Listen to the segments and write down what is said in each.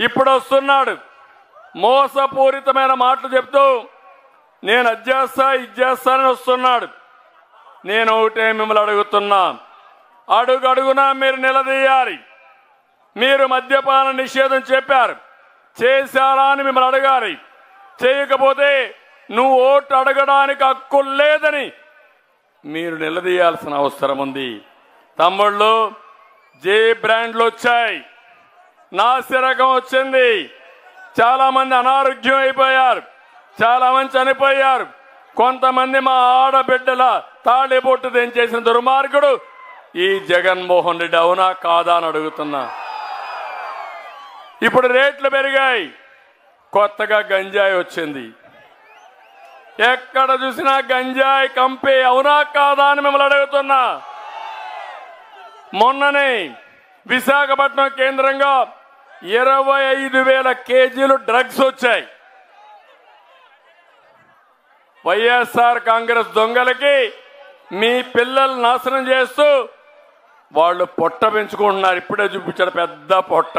ఇప్పుడు వస్తున్నాడు మోసపూరితమైన మాటలు చెప్తూ నేను అది చేస్తా ఇది చేస్తానని వస్తున్నాడు. నేను ఒకటే మిమ్మల్ని అడుగుతున్నా, అడుగడుగునా మీరు నిలదీయాలి. మీరు మద్యపాన నిషేధం చెప్పారు, చేశారా అని మిమ్మల్ని అడగాలి. చేయకపోతే నువ్వు ఓటు అడగడానికి హక్కు లేదని మీరు నిలదీయాల్సిన అవసరం ఉంది. తమ్ముళ్ళు, జే బ్రాండ్లు వచ్చాయి, నాసిరకం వచ్చింది, చాలా మంది అనారోగ్యం అయిపోయారు, చాలా మంది చనిపోయారు. కొంతమంది మా ఆడబిడ్డల తాళిబొట్టు తెంచేసిన దుర్మార్గుడు ఈ జగన్మోహన్ రెడ్డి. అవునా కాదా అని అడుగుతున్నా. ఇప్పుడు రేట్లు పెరిగాయి, కొత్తగా గంజాయి వచ్చింది, ఎక్కడ చూసినా గంజాయి కంపే. అవునా కాదా అని మిమ్మల్ని అడుగుతున్నా. మొన్ననే విశాఖపట్నం కేంద్రంగా 25,000 కేజీలు డ్రగ్స్ వచ్చాయి. వైఎస్ఆర్ కాంగ్రెస్ దొంగలకి మీ పిల్లలు నాశనం చేస్తూ వాళ్ళు పొట్ట పెంచుకుంటున్నారు. ఇప్పుడే చూపించాడు పెద్ద పొట్ట.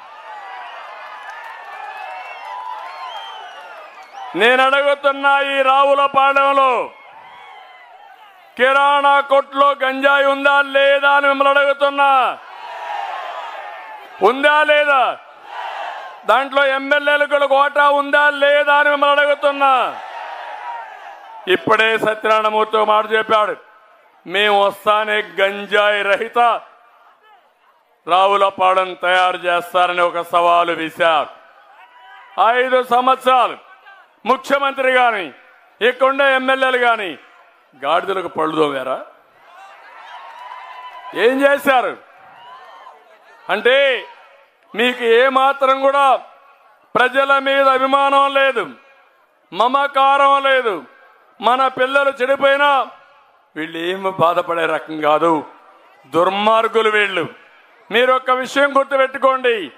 నేను అడుగుతున్నా, ఈ రావులపాలెంలో కిరాణా కొట్లో గంజాయి ఉందా లేదా అని మిమ్మల్ని అడుగుతున్నా. ఉందా లేదా? దాంట్లో ఎమ్మెల్యేలకు కోటా ఉందా లేదా అని మిమ్మల్ని అడుగుతున్నా. ఇప్పుడే సత్యనారాయణమూర్తి మాట చెప్పాడు, మేము వస్తానే గంజాయి రహిత రావులపాలెం తయారు చేస్తారని ఒక సవాలు విశారు. 5 సంవత్సరాలు ముఖ్యమంత్రి గాని ఇక్కడుండే ఎమ్మెల్యేలు గాని గాడిదలకు పళ్ళు తోమారా? ఏం చేశారు? అంటే మీకు ఏమాత్రం కూడా ప్రజల మీద అభిమానం లేదు, మమకారం లేదు. మన పిల్లలు చెడిపోయినా వీళ్ళు ఏమి బాధపడే రకం కాదు, దుర్మార్గులు వీళ్ళు. మీరు ఒక్క విషయం గుర్తుపెట్టుకోండి,